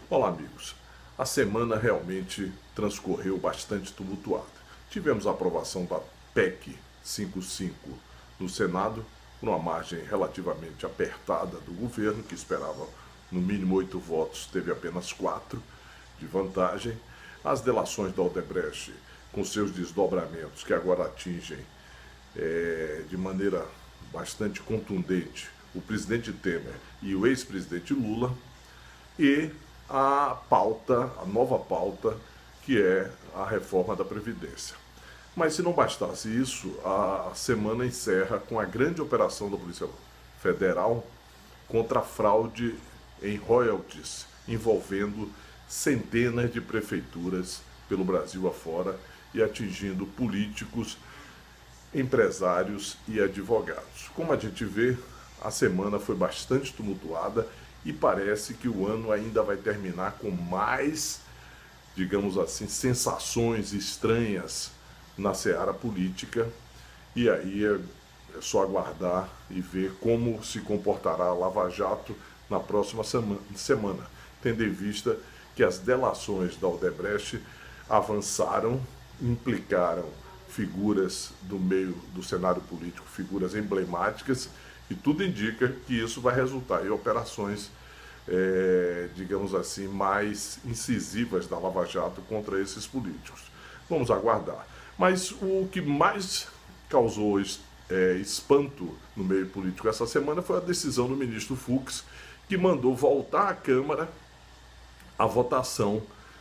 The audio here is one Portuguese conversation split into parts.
Olá, amigos. A semana realmente transcorreu bastante tumultuada. Tivemos a aprovação da PEC 55 no Senado, por uma margem relativamente apertada do governo, que esperava no mínimo 8 votos, teve apenas 4 de vantagem. As delações da Odebrecht, com seus desdobramentos, que agora atingem de maneira bastante contundente o presidente Temer e o ex-presidente Lula, e a nova pauta, que é a reforma da Previdência. Mas se não bastasse isso, a semana encerra com a grande operação da Polícia Federal contra a fraude em royalties, envolvendo centenas de prefeituras pelo Brasil afora e atingindo políticos, empresários e advogados. Como a gente vê, a semana foi bastante tumultuada e parece que o ano ainda vai terminar com mais, digamos assim, sensações estranhas na seara política. E aí é só aguardar e ver como se comportará a Lava Jato na próxima semana, tendo em vista que as delações da Odebrecht avançaram, implicaram figuras do meio do cenário político, figuras emblemáticas, e tudo indica que isso vai resultar em operações, digamos assim, mais incisivas da Lava Jato contra esses políticos. Vamos aguardar. Mas o que mais causou espanto no meio político essa semana foi a decisão do ministro Fux, que mandou voltar à Câmara a votação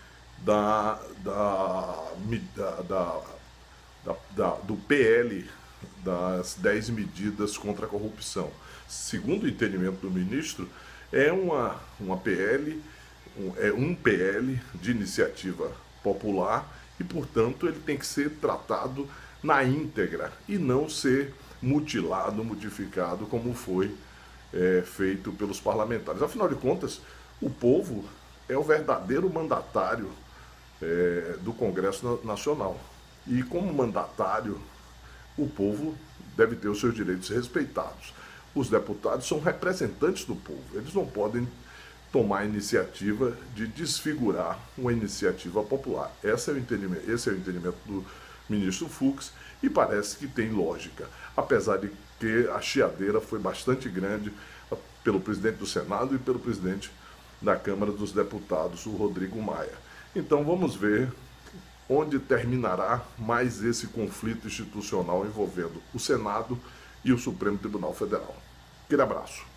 do PL das 10 medidas contra a corrupção. Segundo o entendimento do ministro, é uma PL, um PL de iniciativa popular e, portanto, ele tem que ser tratado na íntegra e não ser mutilado, modificado, como foi feito pelos parlamentares. Afinal de contas, o povo é o verdadeiro mandatário do Congresso Nacional. E como mandatário, o povo deve ter os seus direitos respeitados. Os deputados são representantes do povo. Eles não podem tomar a iniciativa de desfigurar uma iniciativa popular. Esse é o entendimento do ministro Fux e parece que tem lógica, apesar de que a chiadeira foi bastante grande pelo presidente do Senado e pelo presidente da Câmara dos Deputados, o Rodrigo Maia. Então vamos ver onde terminará mais esse conflito institucional envolvendo o Senado e o Supremo Tribunal Federal. Aquele abraço.